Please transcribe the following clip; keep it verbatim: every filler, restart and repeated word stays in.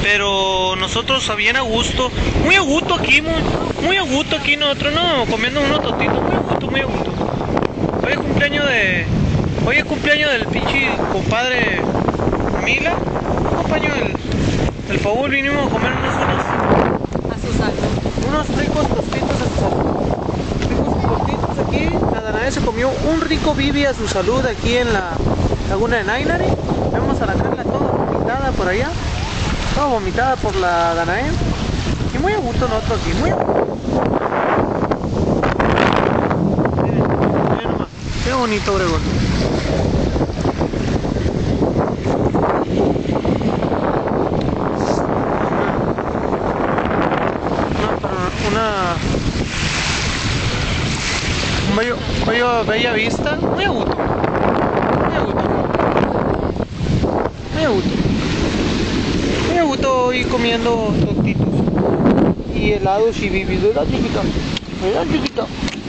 Pero nosotros bien a gusto, muy a gusto aquí, muy, muy a gusto aquí nosotros, no, comiendo unos totitos, muy a gusto, muy a gusto. Hoy es cumpleaños de, hoy es cumpleaños del pinche compadre Mila, compañero del, del Paul, vinimos a comer unos, unos, A su salud. unos ricos tostitos a su salud. Ricos tostitos aquí, la Danae se comió un rico bibi a su salud aquí en la laguna de Nainari. Vemos a la Carla toda vomitada por allá. Toda vomitada por la Danae. Y muy a gusto nosotros aquí, muy a gusto. Miren, miren nomás. Qué bonito Obregón. Una, una, un bello, bello, bella vista. Muy a gusto. Muy a gusto. Muy a gusto. Me gusta ir comiendo tostitos y helados y bibis, ¿verdad, chiquita? ¿Verdad, chiquita?